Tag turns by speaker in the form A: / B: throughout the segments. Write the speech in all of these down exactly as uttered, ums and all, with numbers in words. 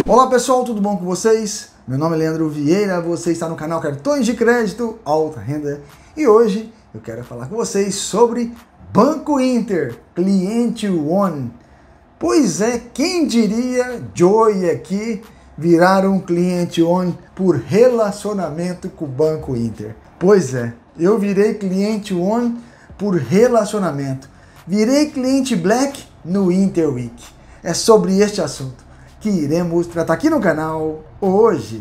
A: Olá pessoal, tudo bom com vocês? Meu nome é Leandro Vieira, você está no canal Cartões de Crédito Alta Renda e hoje eu quero falar com vocês sobre Banco Inter, Cliente One. Pois é, quem diria Joey aqui virar um Cliente One por relacionamento com o Banco Inter? Pois é, eu virei Cliente One por relacionamento. Virei Cliente Black no Interweek. É sobre este assunto que iremos tratar aqui no canal hoje.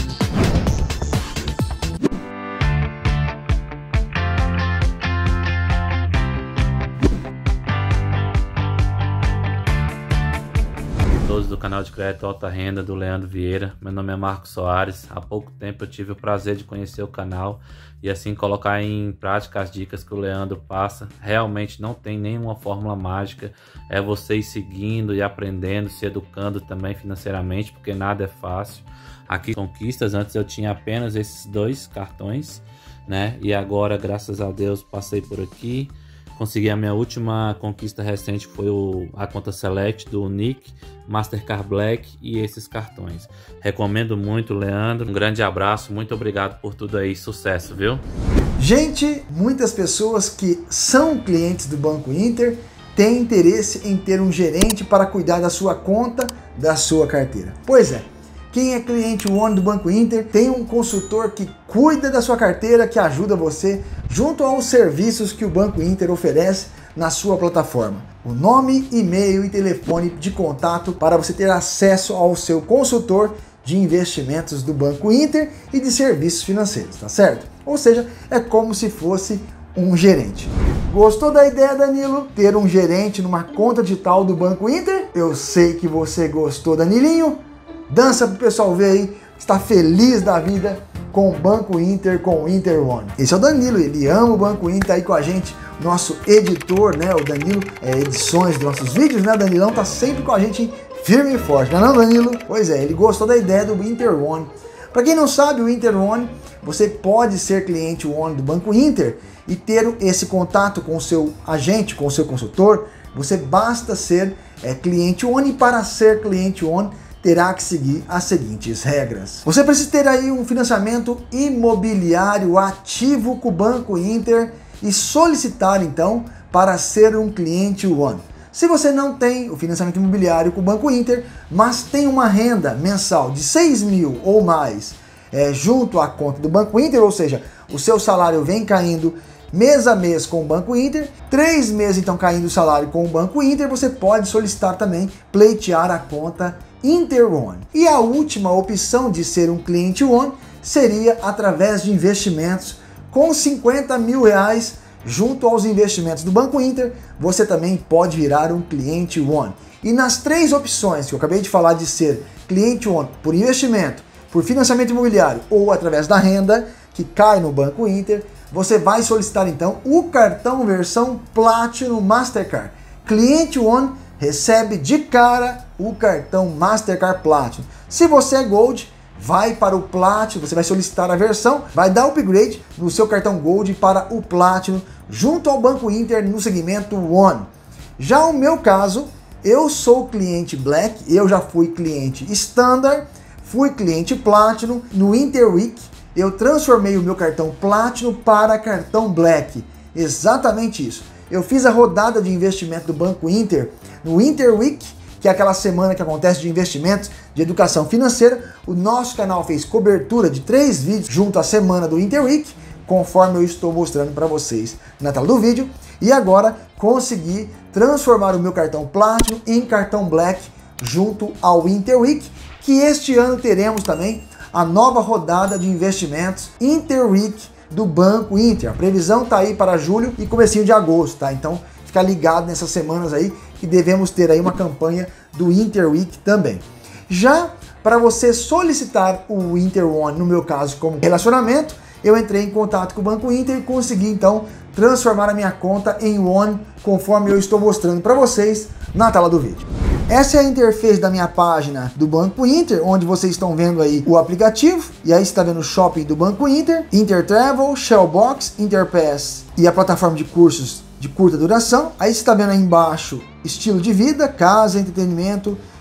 B: Todos do canal de crédito Alta Renda do Leandro Vieira. Meu nome é Marcos Soares. Há pouco tempo eu tive o prazer de conhecer o canal e assim colocar em prática as dicas que o Leandro passa. Realmente não tem nenhuma fórmula mágica, é você ir seguindo e aprendendo, se educando também financeiramente, porque nada é fácil. Aqui conquistas, antes eu tinha apenas esses dois cartões, né? E agora, graças a Deus, passei por aqui. Consegui a minha última conquista recente, foi o, a conta Select do Nick, Mastercard Black e esses cartões. Recomendo muito, Leandro. Um grande abraço, muito obrigado por tudo aí, sucesso, viu?
A: Gente, muitas pessoas que são clientes do Banco Inter têm interesse em ter um gerente para cuidar da sua conta, da sua carteira. Pois é. Quem é cliente One do Banco Inter tem um consultor que cuida da sua carteira, que ajuda você junto aos serviços que o Banco Inter oferece na sua plataforma. O nome, e-mail e telefone de contato para você ter acesso ao seu consultor de investimentos do Banco Inter e de serviços financeiros, tá certo? Ou seja, é como se fosse um gerente. Gostou da ideia, Danilo? Ter um gerente numa conta digital do Banco Inter? Eu sei que você gostou, Danilinho. Dança pro pessoal ver aí, está feliz da vida com o Banco Inter, com o Inter One. Esse é o Danilo, ele ama o Banco Inter aí com a gente, nosso editor, né? O Danilo, é, edições dos nossos vídeos, né? O Danilão tá sempre com a gente firme e forte, não é não, Danilo? Pois é, ele gostou da ideia do Inter One. Para quem não sabe, o Inter One, você pode ser cliente One do Banco Inter e ter esse contato com o seu agente, com o seu consultor. Você basta ser é, cliente One, e para ser cliente One, terá que seguir as seguintes regras. Você precisa ter aí um financiamento imobiliário ativo com o Banco Inter e solicitar então para ser um cliente One. Se você não tem o financiamento imobiliário com o Banco Inter, mas tem uma renda mensal de seis mil ou mais é, junto à conta do Banco Inter, ou seja, o seu salário vem caindo mês a mês com o Banco Inter, três meses então caindo o salário com o Banco Inter, você pode solicitar também pleitear a conta Inter One. E a última opção de ser um cliente One seria através de investimentos com cinquenta mil reais junto aos investimentos do Banco Inter, você também pode virar um cliente One. E nas três opções que eu acabei de falar de ser cliente One por investimento, por financiamento imobiliário ou através da renda que cai no Banco Inter, você vai solicitar então o cartão versão Platinum Mastercard. Cliente One recebe de cara o cartão Mastercard Platinum. Se você é Gold, vai para o Platinum, você vai solicitar a versão, vai dar upgrade no seu cartão Gold para o Platinum, junto ao Banco Inter no segmento One. Já o meu caso, eu sou cliente Black, eu já fui cliente Standard, fui cliente Platinum. No Interweek, eu transformei o meu cartão Platinum para cartão Black. Exatamente isso. Eu fiz a rodada de investimento do Banco Inter no Interweek, que é aquela semana que acontece de investimentos de educação financeira. O nosso canal fez cobertura de três vídeos junto à semana do Interweek, conforme eu estou mostrando para vocês na tela do vídeo. E agora consegui transformar o meu cartão Platinum em cartão Black junto ao Interweek, que este ano teremos também a nova rodada de investimentos Interweek do Banco Inter. A previsão tá aí para julho e comecinho de agosto, tá? Então fica ligado nessas semanas aí que devemos ter aí uma campanha do Interweek também. Já para você solicitar o Inter One, no meu caso como relacionamento, eu entrei em contato com o Banco Inter e consegui então transformar a minha conta em One, conforme eu estou mostrando para vocês na tela do vídeo. Essa é a interface da minha página do Banco Inter, onde vocês estão vendo aí o aplicativo, e aí você está vendo o shopping do Banco Inter, Intertravel, Shellbox, Interpass e a plataforma de cursos de curta duração. Aí você está vendo aí embaixo estilo de vida, casa, entretenimento,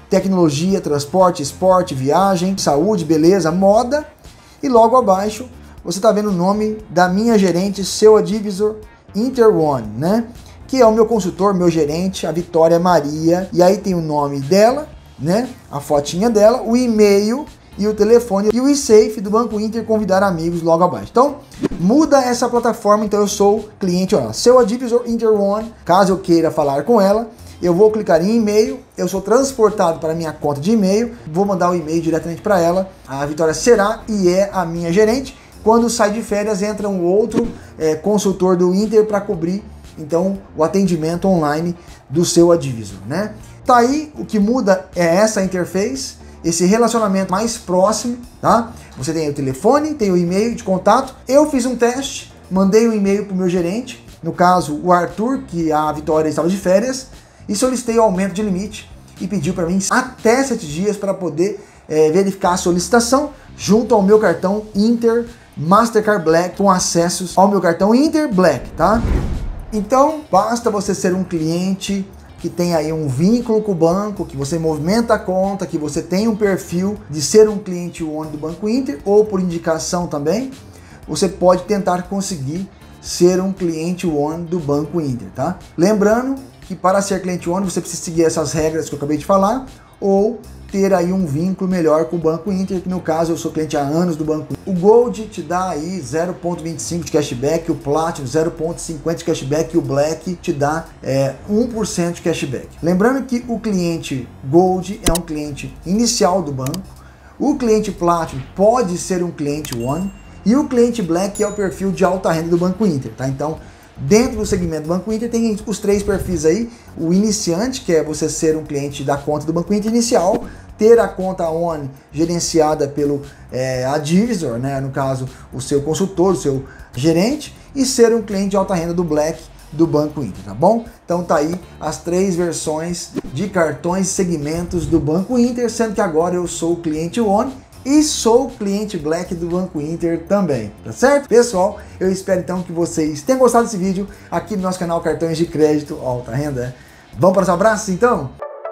A: tecnologia, transporte, esporte, viagem, saúde, beleza, moda. E logo abaixo você está vendo o nome da minha gerente, seu advisor Interone, né? Que é o meu consultor, meu gerente, a Vitória Maria. E aí tem o nome dela, né? A fotinha dela, o e-mail e o telefone e o e-safe do Banco Inter, convidar amigos logo abaixo. Então, muda essa plataforma. Então eu sou cliente, ó, seu advisor Interone. Caso eu queira falar com ela, eu vou clicar em e-mail, eu sou transportado para a minha conta de e-mail, vou mandar o e-mail diretamente para ela. A Vitória será e é a minha gerente. Quando sai de férias, entra um outro é, consultor do Inter para cobrir, então, o atendimento online do seu advisor, né? Tá aí, o que muda é essa interface, esse relacionamento mais próximo, tá? Você tem o telefone, tem o e-mail de contato. Eu fiz um teste, mandei um e-mail para o meu gerente, no caso, o Arthur, que a Vitória estava de férias, e solicitei o aumento de limite e pediu para mim até sete dias para poder é, verificar a solicitação junto ao meu cartão Inter Mastercard Black, com acessos ao meu cartão Inter Black, tá? Então, basta você ser um cliente que tem aí um vínculo com o banco, que você movimenta a conta, que você tem um perfil de ser um cliente One do Banco Inter, ou por indicação também, você pode tentar conseguir ser um cliente One do Banco Inter, tá? Lembrando que para ser cliente One você precisa seguir essas regras que eu acabei de falar, ou ter aí um vínculo melhor com o Banco Inter, que no caso eu sou cliente há anos do Banco Inter. O Gold te dá aí zero vírgula vinte e cinco de cashback, o Platinum zero vírgula cinquenta de cashback e o Black te dá é, um por cento de cashback. Lembrando que o cliente Gold é um cliente inicial do banco, o cliente Platinum pode ser um cliente One e o cliente Black é o perfil de alta renda do Banco Inter, tá? Então, dentro do segmento do Banco Inter tem os três perfis aí, o iniciante, que é você ser um cliente da conta do Banco Inter inicial, ter a conta One gerenciada pelo é, advisor, né, no caso o seu consultor, o seu gerente, e ser um cliente de alta renda do Black do Banco Inter, tá bom? Então tá aí as três versões de cartões e segmentos do Banco Inter, sendo que agora eu sou o cliente One e sou cliente Black do Banco Inter também, tá certo? Pessoal, eu espero então que vocês tenham gostado desse vídeo aqui no nosso canal Cartões de Crédito Alta Renda. Vamos para os abraços então?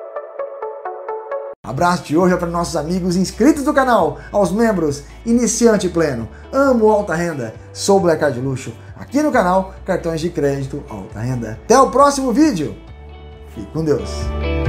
A: Abraço de hoje é para nossos amigos inscritos do canal, aos membros iniciante pleno, amo alta renda, sou Black Card Luxo, aqui no canal Cartões de Crédito Alta Renda. Até o próximo vídeo, fique com Deus!